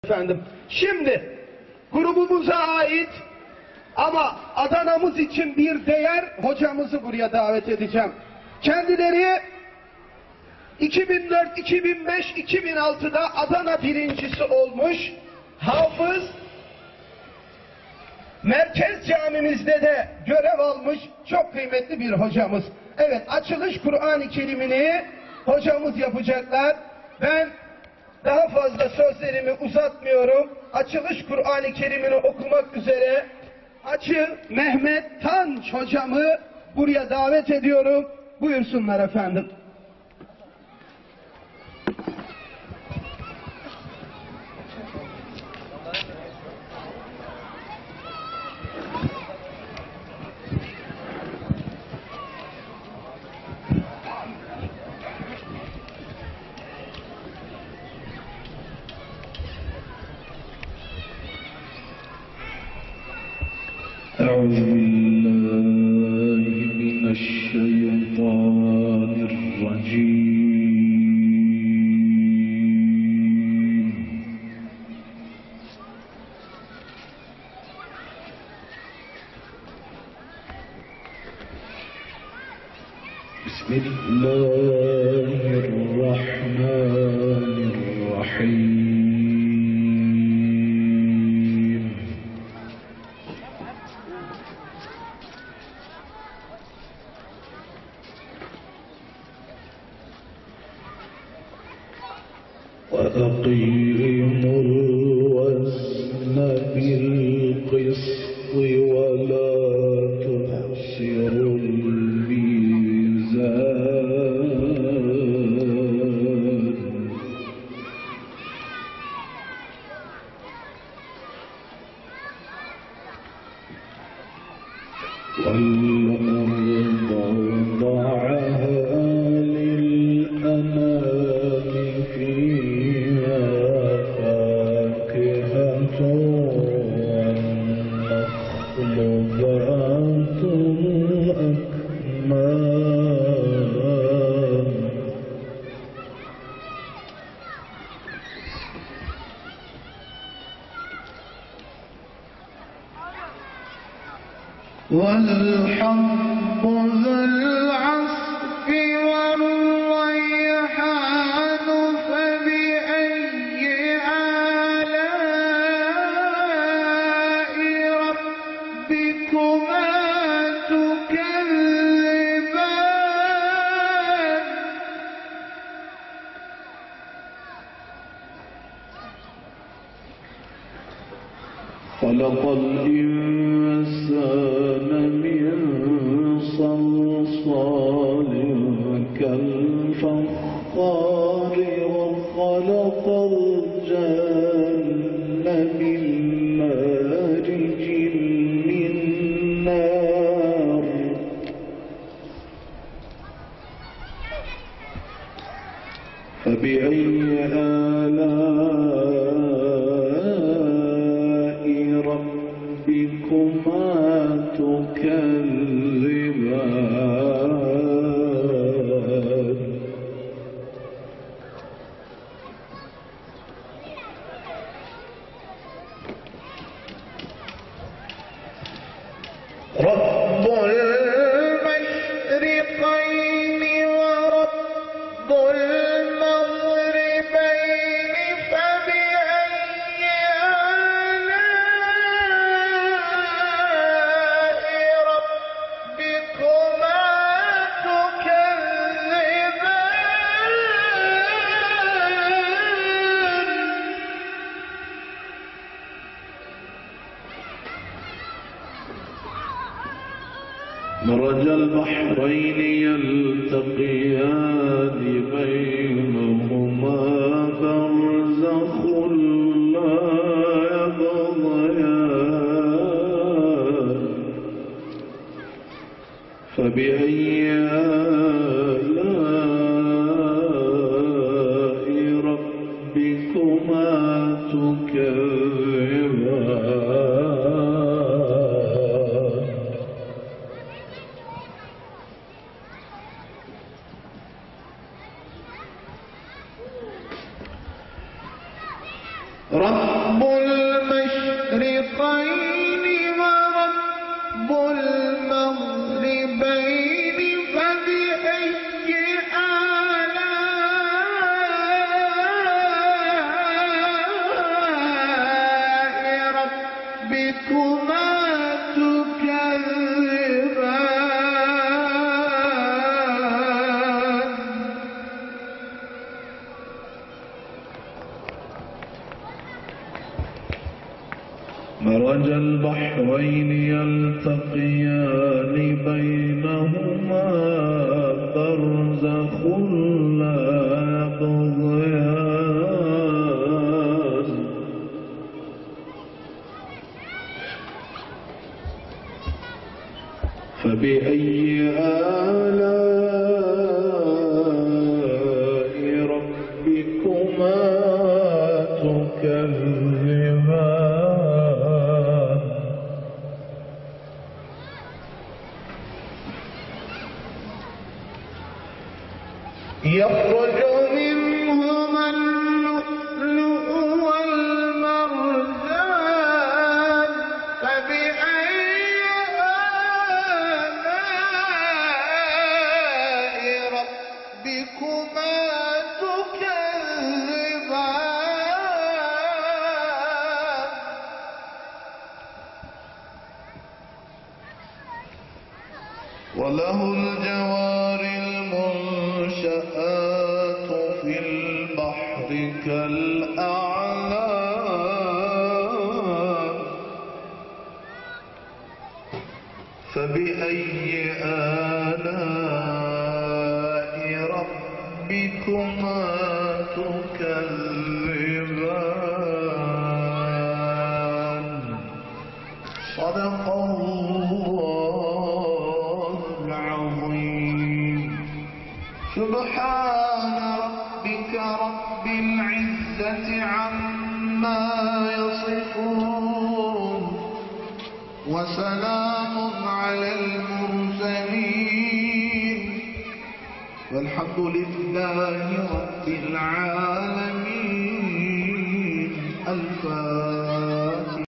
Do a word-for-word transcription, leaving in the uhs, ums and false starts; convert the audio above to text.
Efendim, şimdi grubumuza ait ama Adana'mız için bir değer hocamızı buraya davet edeceğim. Kendileri iki bin dört, iki bin beş, iki bin altıda Adana birincisi olmuş hafız, merkez camimizde de görev almış çok kıymetli bir hocamız. Evet, açılış Kur'an-ı Kerim'ini hocamız yapacaklar. Ben daha fazla sözlerimi uzatmıyorum. Açılış Kur'an-ı Kerim'ini okumak üzere Hacı Mehmet Tanç hocamı buraya davet ediyorum. Buyursunlar efendim. أعوذ بالله من الشيطان الرجيم بسم الله الرحمن الرحيم وأقيموا الوزن بالقسط ولا تخسروا الميزان والأرض وضعها للأنام فيها فاكهة والنخل ذات الأكمام والحب ذو العصف والريحان فبأي آلاء ربكما تكذبان خلق الإنسان من صلصال كالفخار وخلق الجن من مارج من نار فبأي آلاء ربكما تكذبان رب المشرقين ورب المغربين فبأي آلاء ربكما تكذبان مرج البحرين يلتقيان بينهما برزخ لا يبغيان فبأي آلاء ربكما تكذبان رب المشرقين ورب المغربين فبأي آلاء ربكما تكذبان مرج البحرين يلتقيان بينهما برزخ لا يبغيان فبأي آلاء ربكما تكذبان يخرج منهما اللؤلؤ والمرجان فبأي آلاء ربكما تكذبان وله الجوار المنشآت في البحر كالأعلام فبأي آلاء ربكما تكذبان صدق الله العظيم سبحان ربك رب العزة عما يصفون وسلام على المرسلين والحمد لله رب العالمين. الفاتحة.